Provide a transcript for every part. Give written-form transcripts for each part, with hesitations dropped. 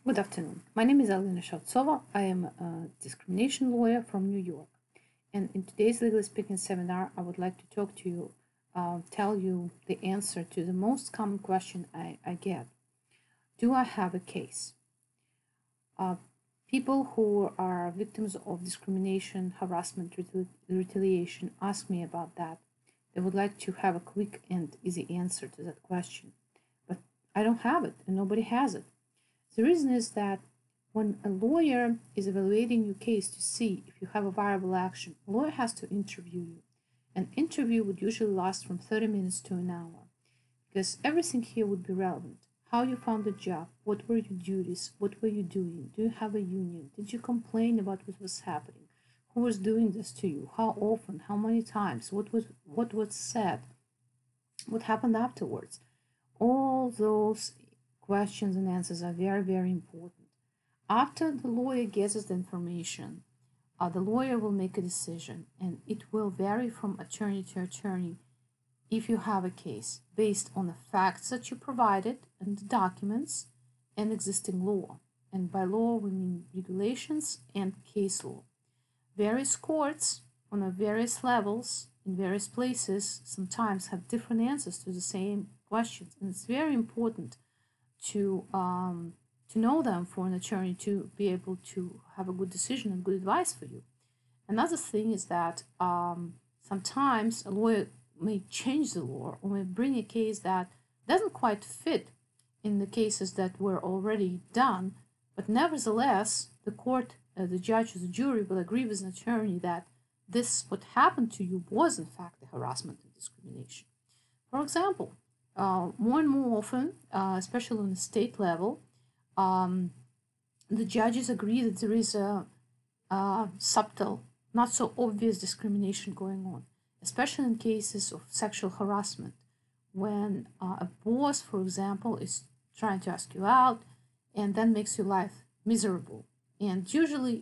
Good afternoon. My name is Alina Shevtsova. I am a discrimination lawyer from New York. And in today's Legally Speaking seminar, I would like to talk to you, tell you the answer to the most common question I get. Do I have a case? People who are victims of discrimination, harassment, retaliation ask me about that. They would like to have a quick and easy answer to that question. But I don't have it, and nobody has it. The reason is that when a lawyer is evaluating your case to see if you have a viable action, a lawyer has to interview you. An interview would usually last from 30 minutes to an hour because everything here would be relevant. How you found the job, what were your duties, what were you doing, do you have a union, did you complain about what was happening, who was doing this to you, how often, how many times, what was said, what happened afterwards. All those questions and answers are very, very important. After the lawyer gathers the information, the lawyer will make a decision, and it will vary from attorney to attorney if you have a case based on the facts that you provided and the documents and existing law. And by law, we mean regulations and case law. Various courts on various levels in various places sometimes have different answers to the same questions, and it's very important to know them for an attorney to be able to have a good decision and good advice for you. Another thing is that sometimes a lawyer may change the law or may bring a case that doesn't quite fit in the cases that were already done, but nevertheless, the court, the judge, or the jury will agree with an attorney that what happened to you was in fact a harassment and discrimination. For example, more and more often, especially on the state level, the judges agree that there is a subtle, not so obvious discrimination going on, especially in cases of sexual harassment, when a boss, for example, is trying to ask you out and then makes your life miserable. And usually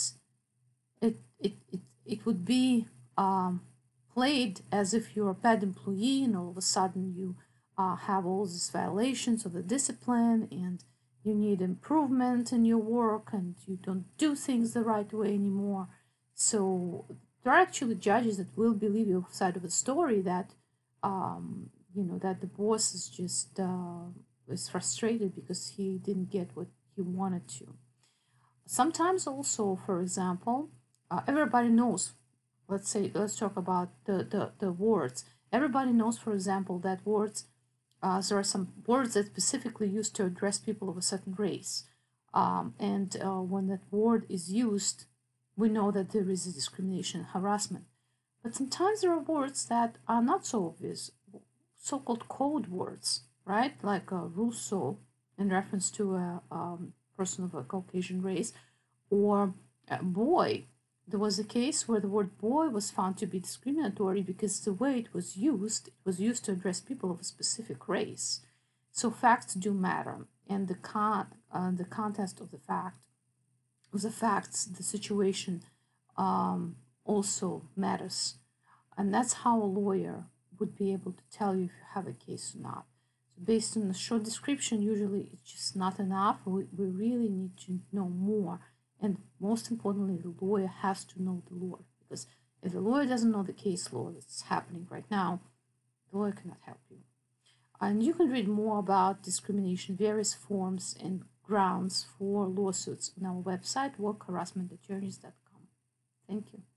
it would be played as if you're a bad employee and all of a sudden you have all these violations of the discipline and you need improvement in your work and you don't do things the right way anymore. So there are actually judges that will believe your side of the story that that the boss is just is frustrated because he didn't get what he wanted to. Sometimes also, for example, everybody knows. Let's talk about the words. Everybody knows, for example, that words. There are some words that specifically used to address people of a certain race, and when that word is used, we know that there is a discrimination, harassment. But sometimes there are words that are not so obvious, so-called code words, right? Like Russo in reference to a person of a Caucasian race, or boy. There was a case where the word boy was found to be discriminatory because the way it was used to address people of a specific race. So facts do matter, and the context of the facts, the situation also matters. And that's how a lawyer would be able to tell you if you have a case or not. So based on a short description, usually it's just not enough. We really need to know more. And most importantly, the lawyer has to know the law, because if the lawyer doesn't know the case law that's happening right now, the lawyer cannot help you. And you can read more about discrimination, various forms and grounds for lawsuits on our website, workharassmentattorneys.com. Thank you.